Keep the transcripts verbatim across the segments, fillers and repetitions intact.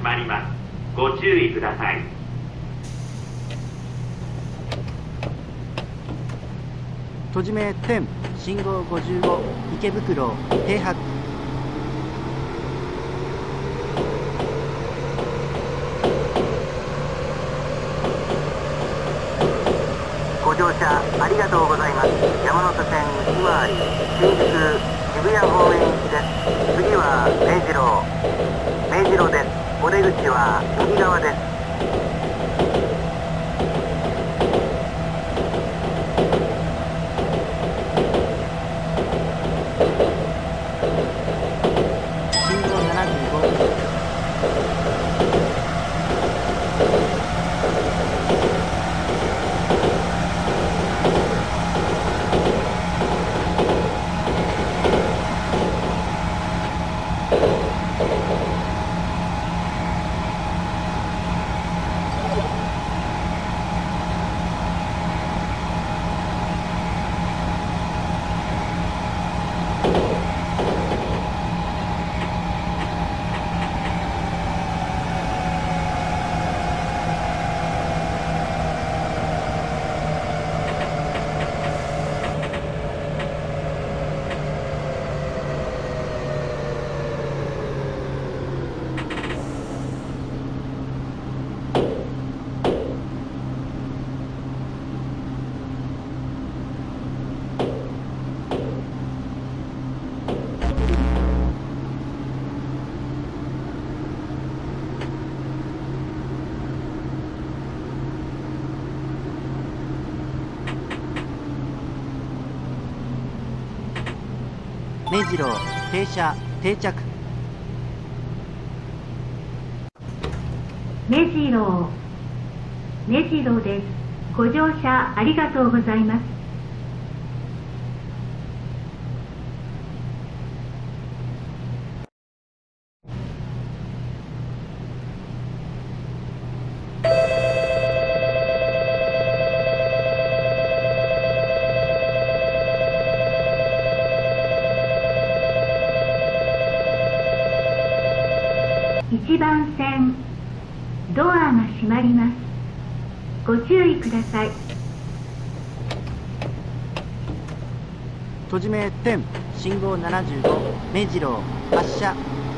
閉まります。ご注意ください。 閉じ目点信号ごじゅうご池袋停泊。 ご乗車ありがとうございます。山手線内回り新宿渋谷方面行きです。次は明治楼明治楼です。お出口は右側です。 明治楼停車定着。 明治楼明治楼です。ご乗車ありがとうございます。いちばん線ドアが閉まります。ご注意ください。 閉じ目点信号ななじゅうご明治楼発車。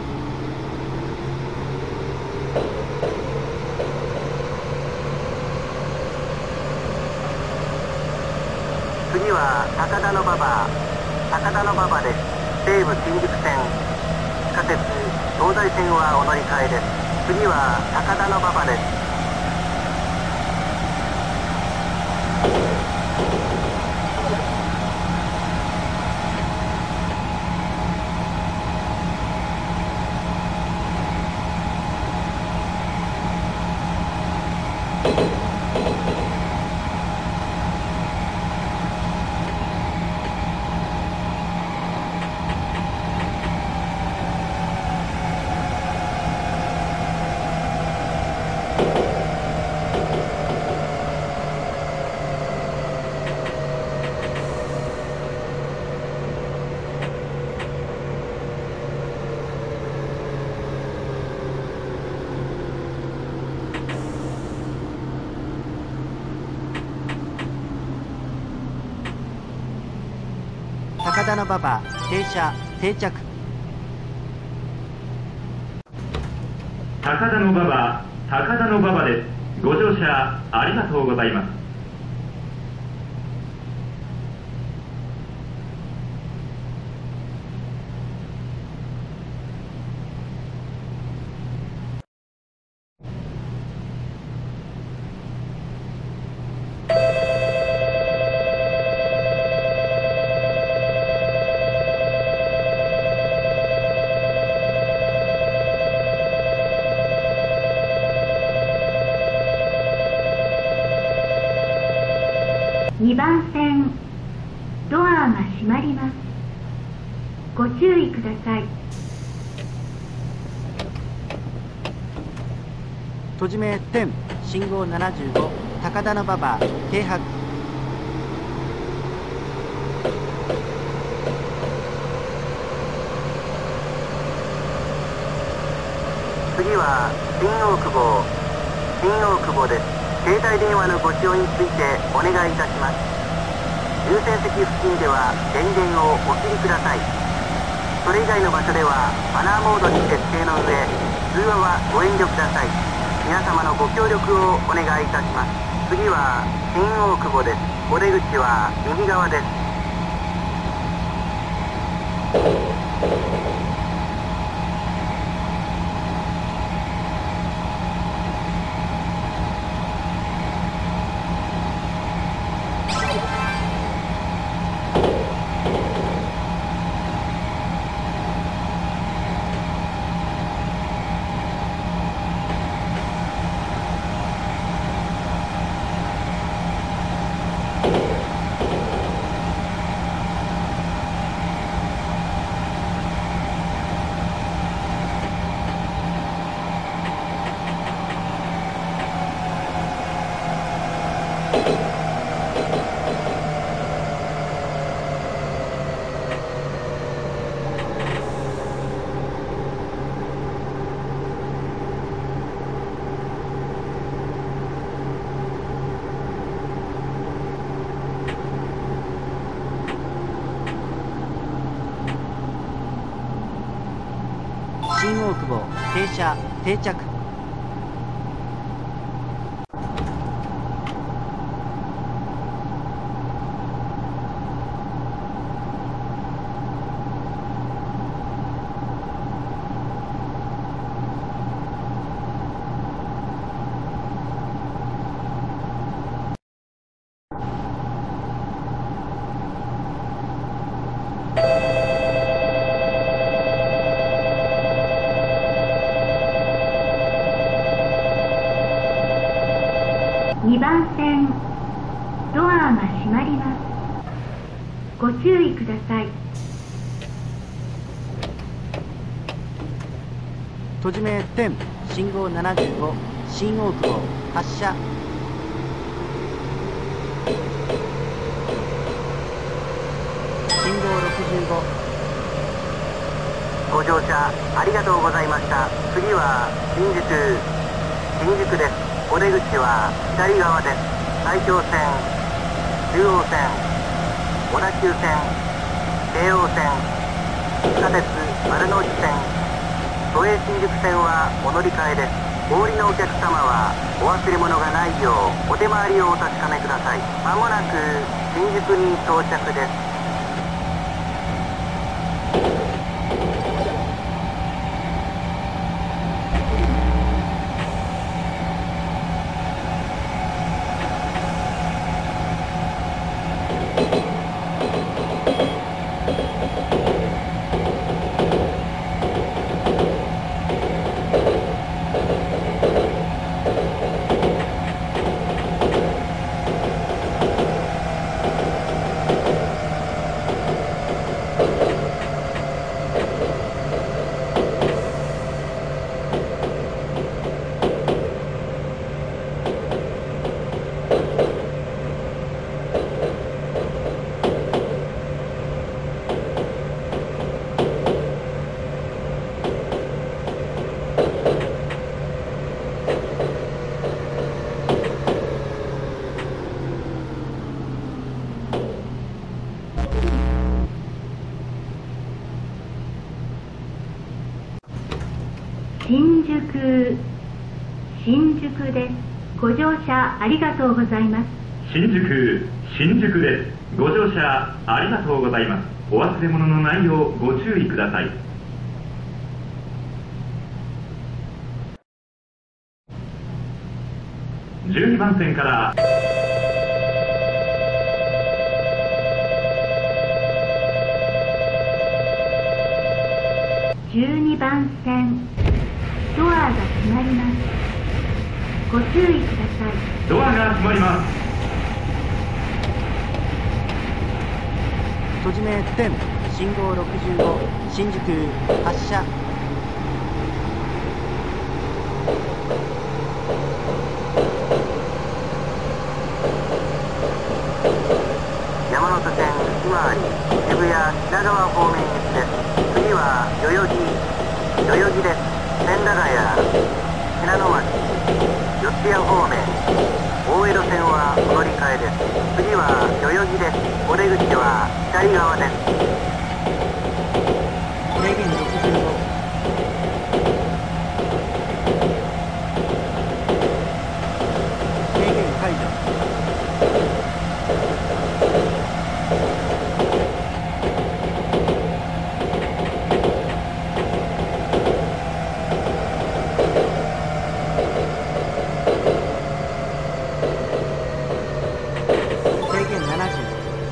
次は高田馬場高田馬場です。西武新宿線地下鉄東西線はお乗り換えです。次は高田馬場です。 高田馬場停車定着。 高田馬場高田馬場です。ご乗車ありがとうございます。 にばん線ドアが閉まります。ご注意ください。 閉じ目点信号ななじゅうご高田馬場停泊。 次は新大久保新大久保です。携帯電話のご使用についてお願いいたします。優先席付近では電源をお切りください。それ以外の場所ではマナーモードに設定の上、通話はご遠慮ください。皆様のご協力をお願いいたします。次は新大久保です。お出口は右側です。 新大久保停車定着。 にばん線ドアが閉まります。ご注意ください。 閉じ目じゅう信号ななじゅうご新大久保発車。信号ろくじゅうご。 ご乗車ありがとうございました。次は新宿新宿です。お出口は左側です。埼京線、中央線、小田急線、京王線、地下鉄丸ノ内線、都営新宿線はお乗り換えです。お降りのお客様はお忘れ物がないようお手回りをお確かめください。まもなく新宿に到着です。 新宿新宿です。ご乗車ありがとうございます。 新宿新宿です。ご乗車ありがとうございます。お忘れ物のないようご注意ください。じゅうにばん線からじゅうにばん線ドアが閉まります。ご注意ください。 ドアが閉まります。 閉じ目じゅう信号ろくじゅうご新宿発車。 山手線内回り渋谷品川方面行きです。次は代々木代々木です。 千駄ヶ谷、信濃町、四谷方面、大江戸線はお乗り換えです。次は代々木です。お出口は左側です。 制限ろくじゅうご、制限解除。制限ななじゅう、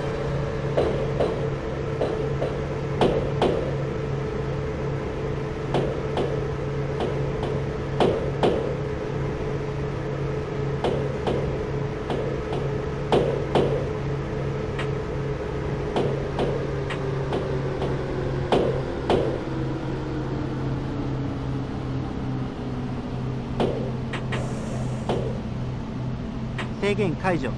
制限解除。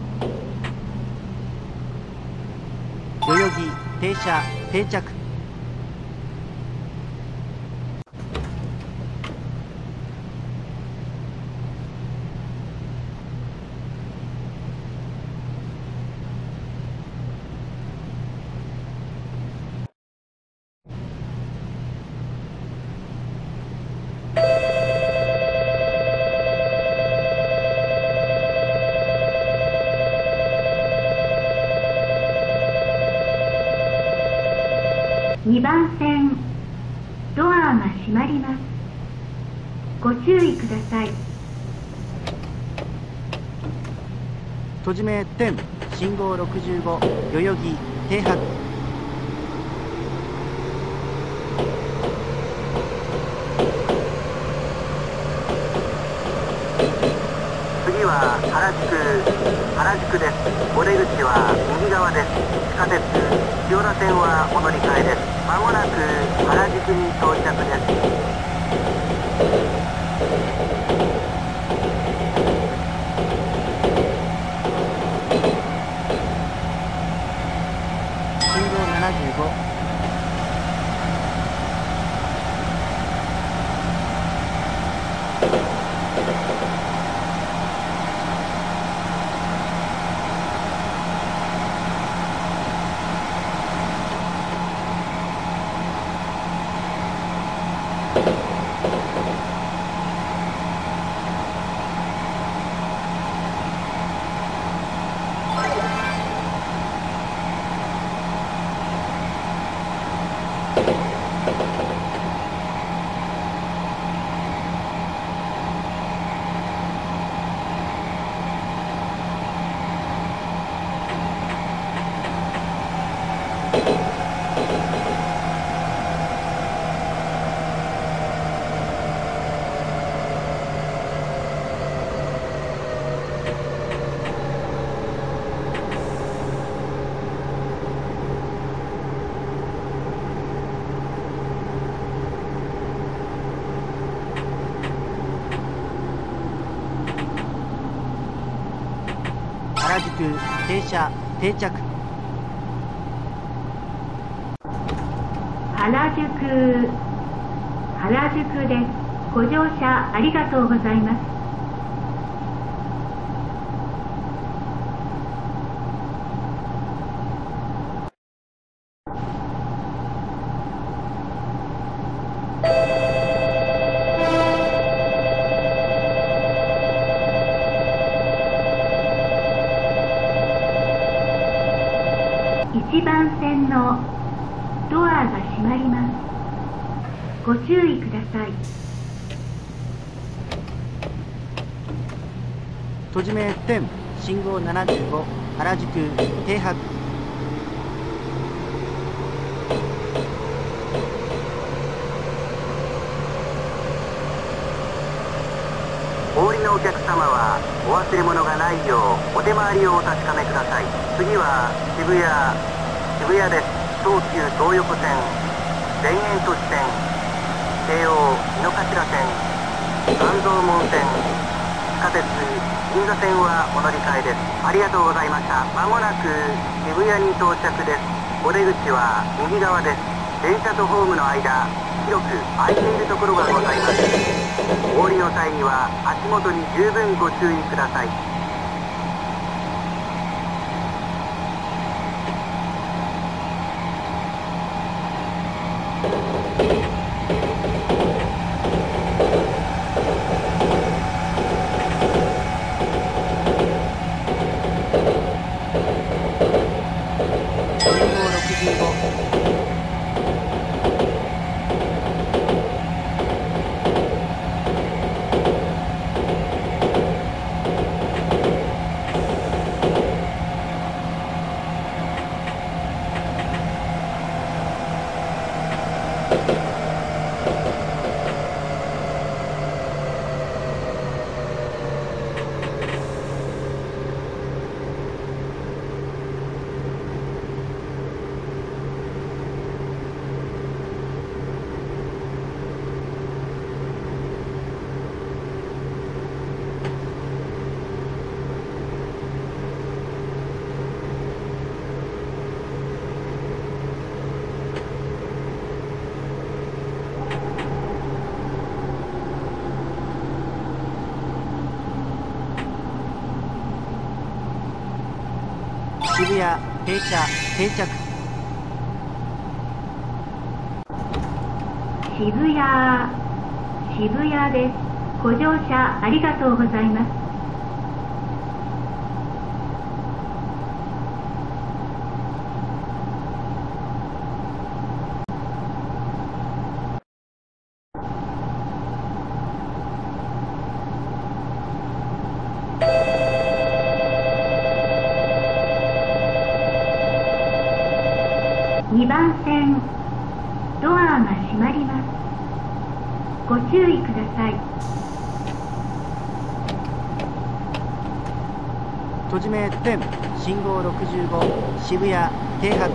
代々木停車定着。 にばん線、ドアが閉まります。ご注意ください。 閉じ目点、信号ろくじゅうご、代々木停泊。 次は原宿、原宿です。お出口は右側です。地下鉄千代田線はお乗り換えです。まもなく原宿に到着です。 信号ななじゅうご、原宿停車定着。 原宿、原宿です。ご乗車ありがとうございます。いちばん線のドアが閉まります。ご注意ください。 閉じ目点、信号ななじゅうご、原宿停泊。 お降りのお客様はお忘れ物がないようお手回りをお確かめください。次は渋谷、渋谷です。東急東横線、田園都市線、京王井の頭線、半蔵門線、地下鉄銀座線はお乗り換えです。ありがとうございました。まもなく渋谷に到着です。お出口は右側です。電車とホームの間、 広く空いているところがございます。お降りの際には足元に十分ご注意ください。 渋谷停車定着。 渋谷渋谷です。ご乗車ありがとうございます。にばん線ドアが閉まります。ご注意ください。 閉じ目点信号ろくじゅうご渋谷停泊。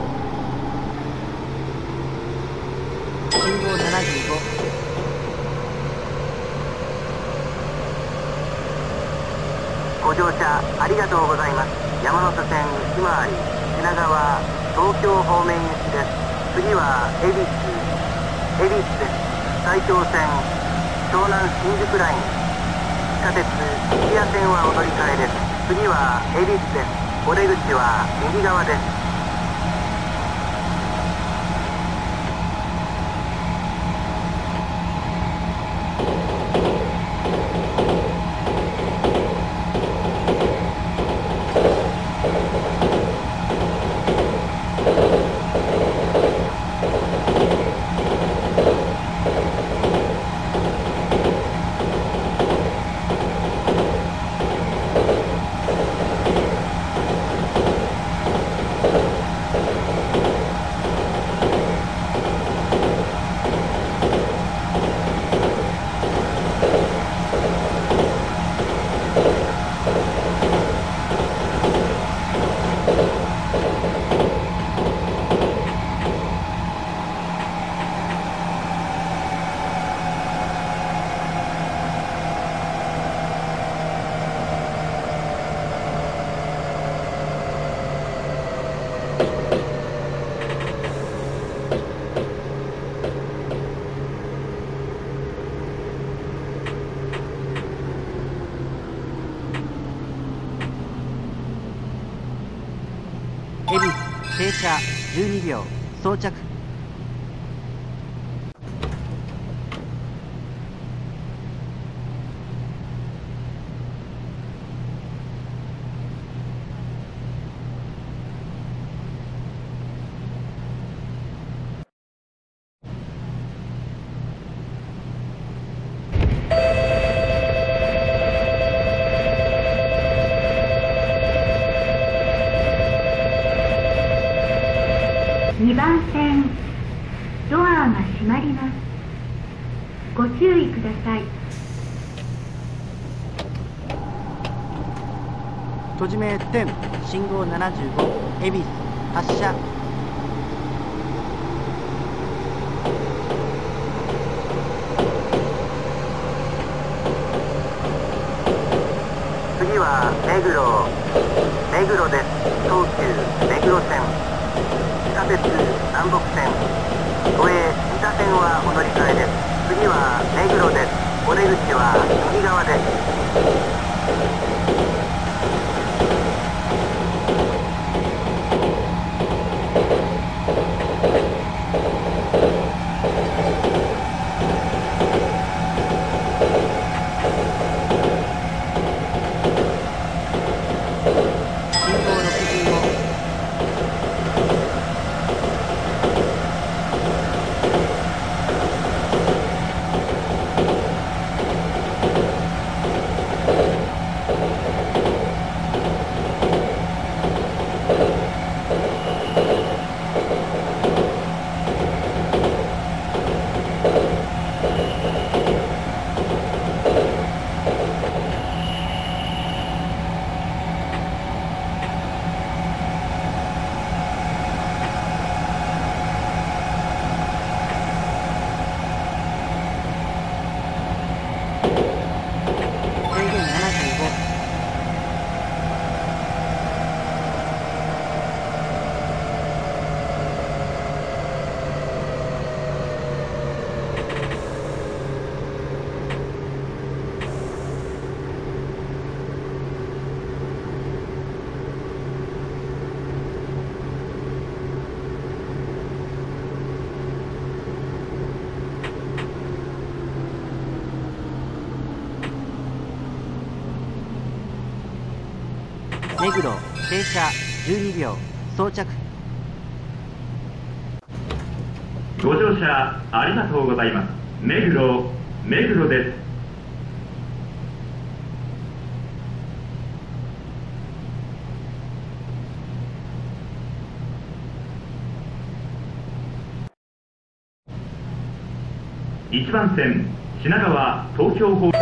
信号ななじゅうご。ご乗車ありがとうございます。山手線内回り品川東京方面行きです。次は恵比寿恵比寿です。埼京線湘南新宿ライン地下鉄日比谷線はお乗り換えです。次は恵比寿です。お出口は右側です。 恵比寿停車じゅうにびょう装着。 にばん線ドアが閉まります。ご注意ください。 閉じ目点信号ななじゅうご恵比寿発車。 次は目黒目黒です。東急目黒線地下鉄南北線都営三田線はお乗り換えです。次は目黒です。お出口は右側です。 目黒停車じゅうにびょう到着。 ご乗車ありがとうございます。目黒目黒です。いちばん線品川東京方面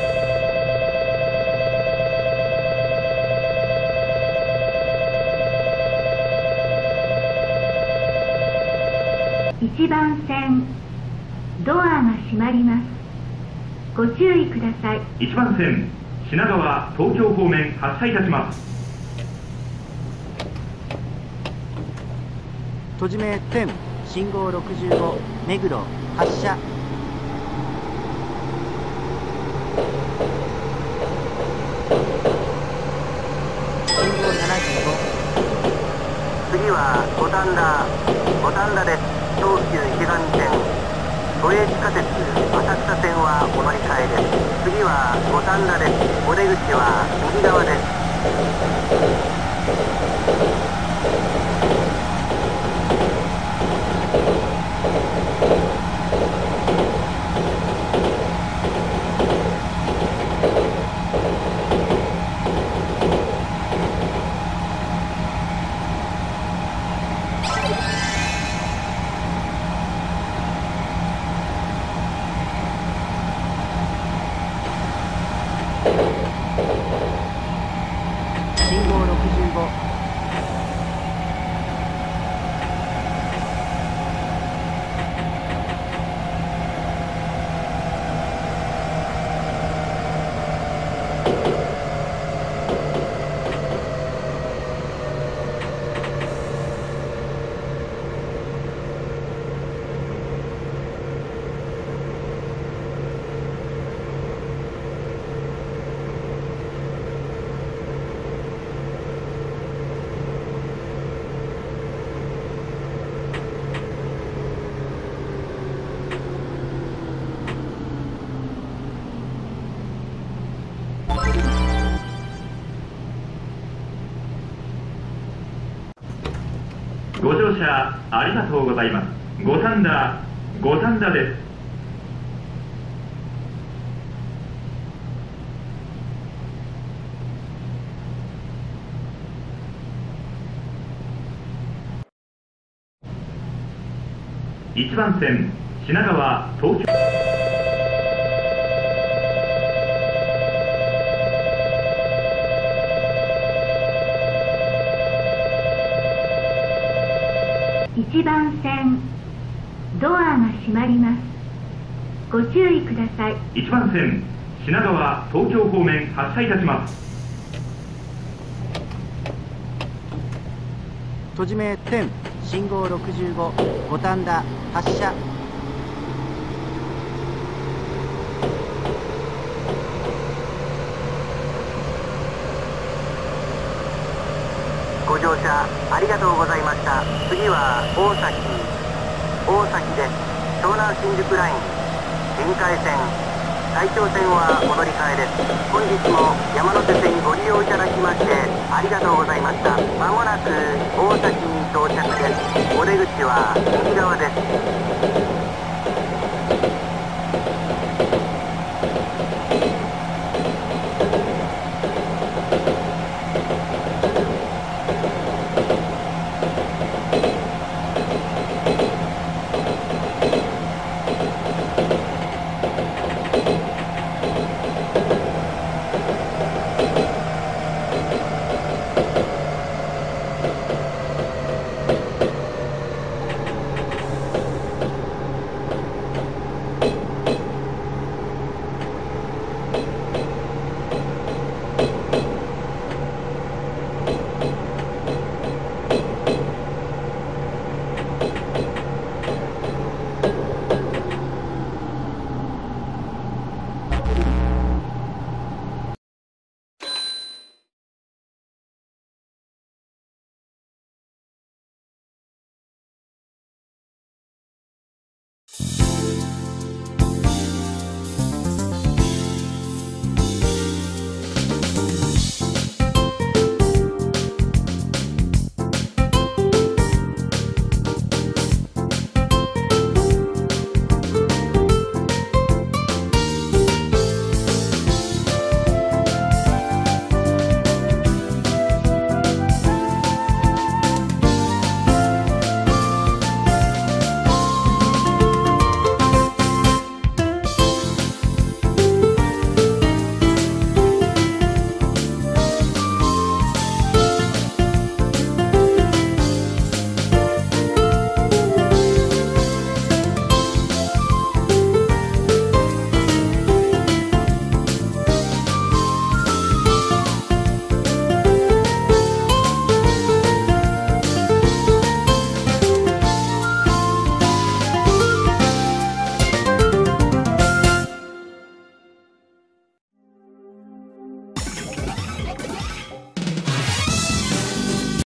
いちばん線ドアが閉まります。ご注意ください。 いちばん線品川東京方面発車いたします。 閉じ目点信号ろくじゅうご目黒発車。信号ななじゅうご。 次は五反田五反田です。東急池上線都営地下鉄浅草線はお乗り換えです。次は五反田です。お出口は右側です。 信号ろくじゅうご。 ご乗車ありがとうございます。五反田五反田です。いちばん線品川東京いちばん線ドアが閉まります。ご注意ください。 いちばん線品川東京方面発車いたします。 閉じ目点信号ろくじゅうご五反田発車。 りがとうございました。次は大崎大崎です。湘南新宿ライン臨海線埼京線はお乗り換えです。本日も山手線ご利用いただきましてありがとうございました。まもなく大崎に到着です。お出口は右側です。